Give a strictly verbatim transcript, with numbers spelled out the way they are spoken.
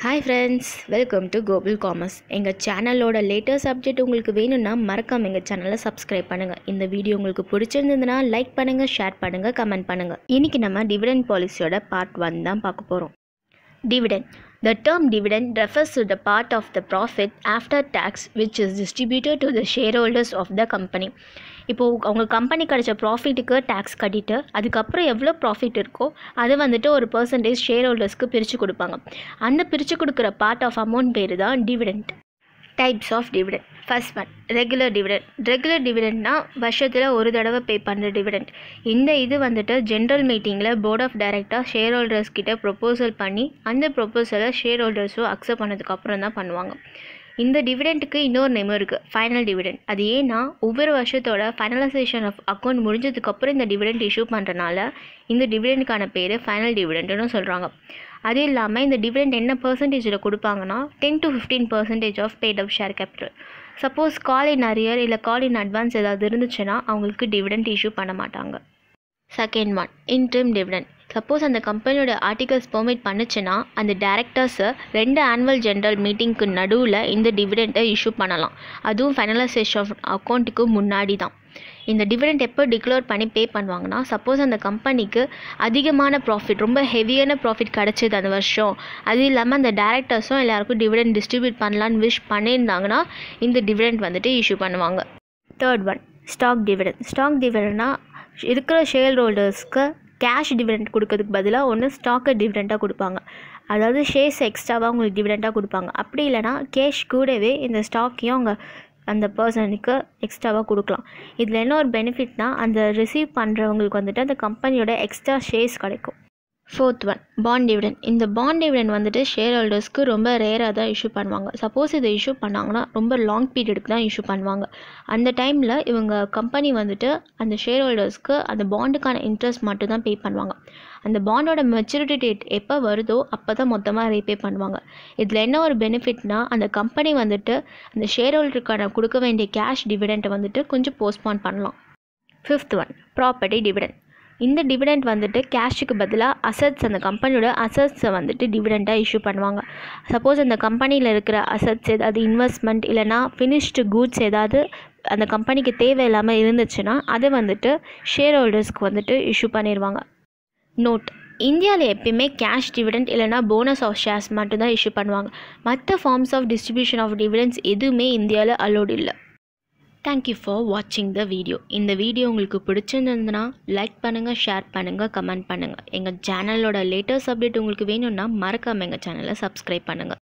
Hi friends, welcome to Global Commerce. எங்கள் சேனலோட latest update உங்களுக்கு வேணும்னா மறக்காம எங்கள் சேனலை சப்ஸ்கிரைப் பண்ணுங்கள். இந்த வீடியோ உங்களுக்கு பிடிச்சிருந்ததுன்னா லைக் பண்ணுங்கள், ஷேர் பண்ணுங்கள், கமெண்ட் பண்ணுங்கள். இன்றைக்கி நம்ம டிவிடெண்ட் பாலிசியோட பார்ட் ஒன் தான் பார்க்க போகிறோம். Dividend. The term dividend refers to the part of the profit after tax which is distributed to the shareholders of the company. இப்போது அவங்க கம்பெனி கிடைச்ச ப்ராஃபிட்டுக்கு டேக்ஸ் கட்டிட்டு அதுக்கப்புறம் எவ்வளோ ப்ராஃபிட் இருக்கோ அது வந்துட்டு ஒரு பர்சன்டேஜ் ஷேர் ஹோல்டர்ஸ்க்கு பிரித்து கொடுப்பாங்க. அந்த பிரித்து கொடுக்குற பார்ட் ஆஃப் அமௌண்ட் பேர் தான் dividend. Types of dividend. First one regular dividend. Regular டிவிடெண்ட்னா வருஷத்தில் ஒரு தடவை பே பண்ணுற டிவிடெண்ட். இந்த இது வந்துட்டு ஜென்ரல் மீட்டிங்கில் board of director shareholders கிட்ட ப்ரொப்போசல் பண்ணி அந்த ப்ரொப்போசலை ஷேர் ஹோல்டர்ஸும் அக்செப்ட் பண்ணதுக்கப்புறம் தான் பண்ணுவாங்க. இந்த டிவிடெண்ட்டுக்கு இன்னொரு நேம் இருக்குது, ஃபைனல் டிவிடெண்ட். அது ஏன்னா ஒவ்வொரு வருஷத்தோட ஃபைனலைசேஷன் ஆஃப் அக்கௌண்ட் முடிஞ்சதுக்கப்புறம் இந்த டிவிடெண்ட் இஷ்யூ பண்ணுறனால இந்த டிவிடெண்ட்டுக்கான பேர் ஃபைனல் டிவிடெண்ட்னு சொல்கிறாங்க. அது இல்லாமல் இந்த டிவிடெண்ட் என்ன பர்சன்டேஜில் கொடுப்பாங்கன்னா ten to fifteen percentage of paid up share capital. Suppose call in arrear இல்லை கால் இன் அட்வான்ஸ் ஏதாவது இருந்துச்சுன்னா அவங்களுக்கு டிவிடெண்ட் இஷ்யூ பண்ண மாட்டாங்க. Second one interim dividend. Suppose அந்த கம்பெனியோட ஆர்டிகல்ஸ் பெர்மிட் பண்ணுச்சுன்னா அந்த டேரக்டர்ஸை ரெண்டு ஆனுவல் ஜென்ரல் மீட்டிங்க்கு நடுவில் இந்த டிவிடெண்ட்டை இஷ்யூ பண்ணலாம். அதுவும் ஃபைனலைசேஷன் ஆஃப் அக்கௌண்ட்டுக்கு முன்னாடி தான். இந்த டிவிடெண்ட் எப்போ டிக்ளேர் பண்ணி பே பண்ணுவாங்கன்னா சப்போஸ் அந்த கம்பெனிக்கு அதிகமான ப்ராஃபிட், ரொம்ப ஹெவியான ப்ராஃபிட் கிடச்சிது அந்த வருஷம், அது இல்லாமல் அந்த டேரக்டர்ஸும் எல்லாருக்கும் டிவிடெண்ட் டிஸ்ட்ரிபியூட் பண்ணலான்னு விஷ் பண்ணியிருந்தாங்கன்னா இந்த டிவிடெண்ட் வந்துட்டு இஷ்யூ பண்ணுவாங்க. Third one stock dividend. Stock டிவிடெண்ட்னா இருக்கிற ஷேர் ஹோல்டர்ஸ்க்கு கேஷ் டிவிடெண்ட் கொடுக்கறதுக்கு பதிலாக ஒன்று ஸ்டாக்கை டிவிடெண்ட்டாக கொடுப்பாங்க. அதாவது ஷேர்ஸ் எக்ஸ்ட்ராவாக உங்களுக்கு டிவிடெண்ட்டாக கொடுப்பாங்க. அப்படி இல்லைனா கேஷ் கூடவே இந்த ஸ்டாக்கையும் அவங்க அந்த பர்சனுக்கு எக்ஸ்ட்ராவாக கொடுக்கலாம். இதில் என்ன ஒரு பெனிஃபிட்னா அந்த ரிசீவ் பண்ணுறவங்களுக்கு வந்துட்டு அந்த கம்பெனியோட எக்ஸ்ட்ரா ஷேர்ஸ் கிடைக்கும். Fourth one bond dividend. இந்த பாண்ட் டிவிடெண்ட் வந்துட்டு ஷேர் ஹோல்டர்ஸ்க்கு ரொம்ப ரேராக தான் இஷ்யூ பண்ணுவாங்க. சப்போஸ் இதை இஷ்யூ பண்ணாங்கன்னா ரொம்ப லாங் பீரியடுக்கு தான் இஷ்யூ பண்ணுவாங்க. அந்த டைமில் இவங்க கம்பெனி வந்துட்டு அந்த ஷேர் ஹோல்டர்ஸ்க்கு அந்த பாண்டுக்கான இன்ட்ரெஸ்ட் மட்டும் தான் பே பண்ணுவாங்க. அந்த பாண்டோட மெச்சூரிட்டி டேட் எப்போ வருதோ அப்போ தான் மொத்தமாக ரீபே பண்ணுவாங்க. இதில் என்ன ஒரு பெனிஃபிட்னா அந்த கம்பெனி வந்துட்டு அந்த ஷேர் ஹோல்டருக்கான கொடுக்க வேண்டிய கேஷ் டிவிடெண்ட்டை வந்துட்டு கொஞ்சம் போஸ்ட்பான் பண்ணலாம். Fifth one property dividend. இந்த டிவிடெண்ட் வந்துட்டு கேஷுக்கு பதிலாக அசட்ஸ், அந்த கம்பெனியோட அசட்ஸை வந்துட்டு டிவிடெண்ட்டாக இஷ்யூ பண்ணுவாங்க. சப்போஸ் அந்த கம்பெனியில் இருக்கிற அசட்ஸ் ஏதாவது இன்வெஸ்ட்மெண்ட் இல்லைனா ஃபினிஷ்டு கூட்ஸ் ஏதாவது அந்த கம்பெனிக்கு தேவையில்லாமல் இருந்துச்சுன்னா அதை வந்துட்டு ஷேர் ஹோல்டர்ஸ்க்கு வந்துட்டு இஷ்யூ பண்ணிடுவாங்க. நோட்: இந்தியாவில் எப்பயுமே கேஷ் டிவிடெண்ட் இல்லைனா போனஸ் ஆஃப் ஷேர்ஸ் மட்டும்தான் இஷ்யூ பண்ணுவாங்க. மற்ற forms of distribution of dividends எதுவுமே இந்தியாவில் அலோடு இல்லை. தேங்க்யூ ஃபார் வாட்சிங் த வீடியோ. இந்த வீடியோ உங்களுக்கு பிடிச்சிருந்ததுன்னா லைக் பண்ணுங்கள், ஷேர் பண்ணுங்கள், கமெண்ட் பண்ணுங்கள். எங்கள் சேனலோட லேட்டஸ்ட் அப்டேட் உங்களுக்கு வேணும்னா மறக்காமல் எங்கள் சேனலை சப்ஸ்கிரைப் பண்ணுங்கள்.